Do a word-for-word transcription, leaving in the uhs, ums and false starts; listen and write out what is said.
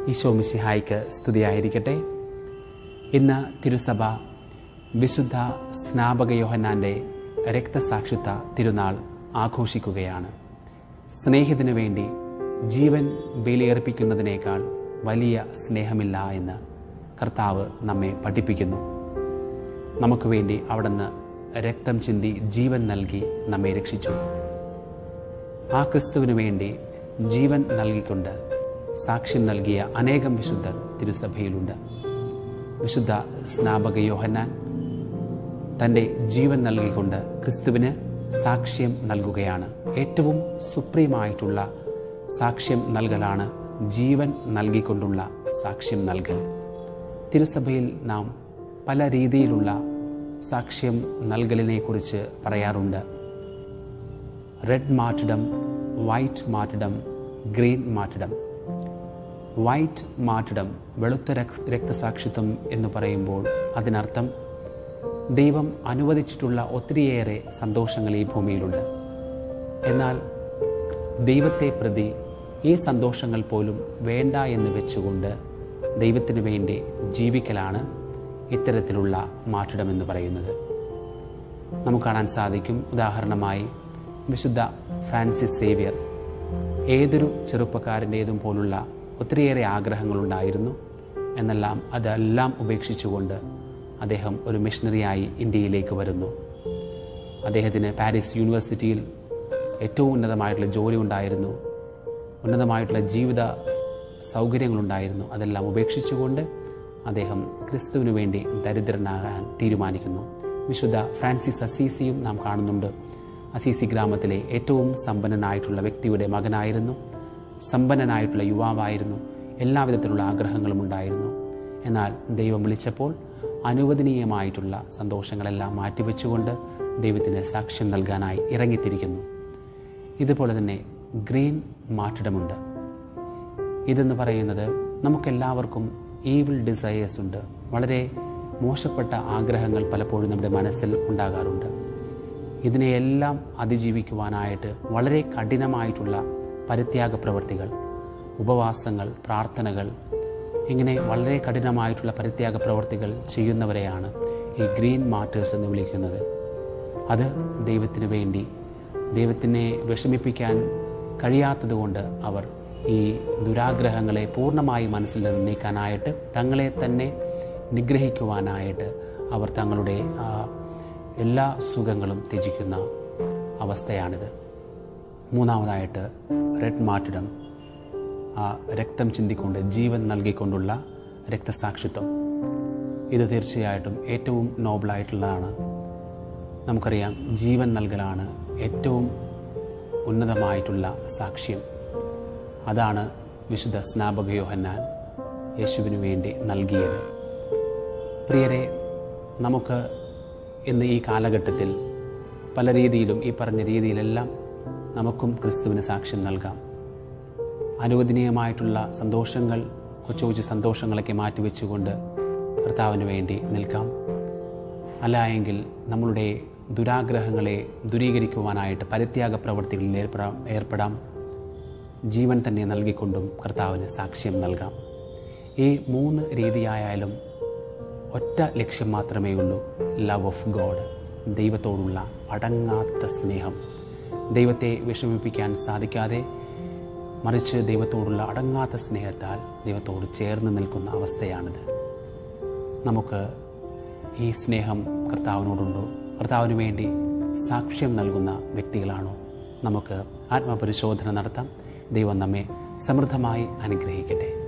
ഈശോ മിശിഹായ്ക്ക് സ്തുതിയായിരിക്കട്ടെ. ഇന്ന് തിരുസഭ വിശുദ്ധ സ്നാപക യോഹന്നാൻ്റെ രക്തസാക്ഷിത്വ തിരുനാൾ ആഘോഷിക്കുകയാണ്. സ്നേഹിതനു വേണ്ടി ജീവൻ ബലിയർപ്പിക്കുന്നതിനേക്കാൾ വലിയ സ്നേഹമില്ല എന്ന് കർത്താവ് നമ്മെ പഠിപ്പിക്കുന്നു. നമുക്ക് വേണ്ടി അവിടുന്ന് രക്തം ചിന്തി ജീവൻ നൽകി നമ്മെ രക്ഷിച്ചു. ആ ക്രിസ്തുവിനു വേണ്ടി ജീവൻ നൽകിക്കൊണ്ട് സാക്ഷ്യം നൽകിയ അനേകം വിശുദ്ധർ തിരുസഭയിലുണ്ട്. വിശുദ്ധ സ്നാപക യോഹന്നാൻ തൻ്റെ ജീവൻ നൽകിക്കൊണ്ട് ക്രിസ്തുവിന് സാക്ഷ്യം നൽകുകയാണ്. ഏറ്റവും സുപ്രീമായിട്ടുള്ള സാക്ഷ്യം നൽകലാണ് ജീവൻ നൽകിക്കൊണ്ടുള്ള സാക്ഷ്യം നൽകൽ. തിരുസഭയിൽ നാം പല രീതിയിലുള്ള സാക്ഷ്യം നൽകലിനെ കുറിച്ച് പറയാറുണ്ട്. Red martyrdom, white martyrdom, green martyrdom. White martyrdom, വെളുത്ത രക്തസാക്ഷിത്വം എന്ന് പറയുമ്പോൾ അതിനർത്ഥം ദൈവം അനുവദിച്ചിട്ടുള്ള ഒത്തിരിയേറെ സന്തോഷങ്ങൾ ഈ ഭൂമിയിലുണ്ട്. എന്നാൽ ദൈവത്തെ പ്രതി ഈ സന്തോഷങ്ങൾ പോലും വേണ്ട എന്ന് വെച്ചുകൊണ്ട് ദൈവത്തിനു വേണ്ടി ജീവിക്കലാണ് ഇത്തരത്തിലുള്ള മാർട്ടിഡം എന്ന് പറയുന്നത്. നമുക്ക് കാണാൻ സാധിക്കും. ഉദാഹരണമായി വിശുദ്ധ ഫ്രാൻസിസ് സേവ്യർ ഏതൊരു ചെറുപ്പക്കാരൻ്റേതും പോലുള്ള ഒത്തിരിയേറെ ആഗ്രഹങ്ങളുണ്ടായിരുന്നു. എന്നെല്ലാം അതെല്ലാം ഉപേക്ഷിച്ചുകൊണ്ട് അദ്ദേഹം ഒരു മിഷണറിയായി ഇന്ത്യയിലേക്ക് വരുന്നു. അദ്ദേഹത്തിന് പാരീസ് യൂണിവേഴ്സിറ്റിയിൽ ഏറ്റവും ഉന്നതമായിട്ടുള്ള ജോലി ഉണ്ടായിരുന്നു, ഉന്നതമായിട്ടുള്ള ജീവിത സൗകര്യങ്ങളുണ്ടായിരുന്നു. അതെല്ലാം ഉപേക്ഷിച്ചുകൊണ്ട് അദ്ദേഹം ക്രിസ്തുവിനു വേണ്ടി ദരിദ്രനാകാൻ തീരുമാനിക്കുന്നു. വിശുദ്ധ ഫ്രാൻസിസ് അസീസിയും നാം കാണുന്നുണ്ട്. അസീസി ഗ്രാമത്തിലെ ഏറ്റവും സമ്പന്നനായിട്ടുള്ള വ്യക്തിയുടെ മകനായിരുന്നു, സമ്പന്നനായിട്ടുള്ള യുവാവായിരുന്നു. എല്ലാവിധത്തിലുള്ള ആഗ്രഹങ്ങളും ഉണ്ടായിരുന്നു. എന്നാൽ ദൈവം വിളിച്ചപ്പോൾ അനുവദനീയമായിട്ടുള്ള സന്തോഷങ്ങളെല്ലാം മാറ്റിവെച്ചുകൊണ്ട് ദൈവത്തിന് സാക്ഷ്യം നൽകാനായി ഇറങ്ങിത്തിരിക്കുന്നു. ഇതുപോലെ തന്നെ ഗ്രീൻ മാർട്ടിഡമുണ്ട്. ഇതെന്ന് പറയുന്നത് നമുക്കെല്ലാവർക്കും ഈവിൾ ഡിസയേഴ്സ് ഉണ്ട്. വളരെ മോശപ്പെട്ട ആഗ്രഹങ്ങൾ പലപ്പോഴും നമ്മുടെ മനസ്സിൽ ഉണ്ടാകാറുണ്ട്. ഇതിനെയെല്ലാം അതിജീവിക്കുവാനായിട്ട് വളരെ കഠിനമായിട്ടുള്ള പരിത്യാഗ പ്രവൃത്തികൾ, ഉപവാസങ്ങൾ, പ്രാർത്ഥനകൾ, ഇങ്ങനെ വളരെ കഠിനമായിട്ടുള്ള പരിത്യാഗ പ്രവൃത്തികൾ ചെയ്യുന്നവരെയാണ് ഈ ഗ്രീൻ മാർട്ടേഴ്സ് എന്ന് വിളിക്കുന്നത്. അത് ദൈവത്തിന് വേണ്ടി, ദൈവത്തിനെ വിഷമിപ്പിക്കാൻ കഴിയാത്തതുകൊണ്ട് അവർ ഈ ദുരാഗ്രഹങ്ങളെ പൂർണ്ണമായി മനസ്സിൽ നിന്ന് നീക്കാനായിട്ട്, തങ്ങളെ തന്നെ നിഗ്രഹിക്കുവാനായിട്ട് അവർ തങ്ങളുടെ എല്ലാ സുഖങ്ങളും ത്യജിക്കുന്ന അവസ്ഥയാണിത്. മൂന്നാമതായിട്ട് റെഡ് മാർട്ടിഡം, ആ രക്തം ചിന്തിക്കൊണ്ട് ജീവൻ നൽകിക്കൊണ്ടുള്ള രക്തസാക്ഷിത്വം. ഇത് തീർച്ചയായിട്ടും ഏറ്റവും നോബിളായിട്ടുള്ളതാണ്. നമുക്കറിയാം, ജീവൻ നൽകലാണ് ഏറ്റവും ഉന്നതമായിട്ടുള്ള സാക്ഷ്യം. അതാണ് വിശുദ്ധ സ്നാപക യോഹന്നാൻ യേശുവിനു വേണ്ടി നൽകിയത്. പ്രിയരെ, നമുക്ക് ഇന്ന് ഈ കാലഘട്ടത്തിൽ പല രീതിയിലും, ഈ പറഞ്ഞ രീതിയിലെല്ലാം നമുക്കും ക്രിസ്തുവിന് സാക്ഷ്യം നൽകാം. അനുവദനീയമായിട്ടുള്ള സന്തോഷങ്ങൾ, കൊച്ചു കൊച്ചു സന്തോഷങ്ങളൊക്കെ മാറ്റിവെച്ചുകൊണ്ട് കർത്താവിന് വേണ്ടി നിൽക്കാം. അല്ല എങ്കിൽ നമ്മളുടെ ദുരാഗ്രഹങ്ങളെ ദൂരീകരിക്കുവാനായിട്ട് പരിത്യാഗ പ്രവൃത്തികളിൽ ഏർപ്പെടാം ഏർപ്പെടാം ജീവൻ തന്നെ നൽകിക്കൊണ്ടും കർത്താവിന് സാക്ഷ്യം നൽകാം. ഈ മൂന്ന് രീതിയായാലും ഒറ്റ ലക്ഷ്യം മാത്രമേ ഉള്ളൂ: ലവ് ഓഫ് ഗോഡ്, ദൈവത്തോടുള്ള അടങ്ങാത്ത സ്നേഹം. ദൈവത്തെ വിഷമിപ്പിക്കാൻ സാധിക്കാതെ, മറിച്ച് ദൈവത്തോടുള്ള അടങ്ങാത്ത സ്നേഹത്താൽ ദൈവത്തോട് ചേർന്ന് നിൽക്കുന്ന അവസ്ഥയാണിത്. നമുക്ക് ഈ സ്നേഹം കർത്താവിനോടുണ്ടോ? കർത്താവിന് വേണ്ടി സാക്ഷ്യം നൽകുന്ന വ്യക്തികളാണോ? നമുക്ക് ആത്മപരിശോധന നടത്താം. ദൈവം നമ്മെ സമൃദ്ധമായി അനുഗ്രഹിക്കട്ടെ.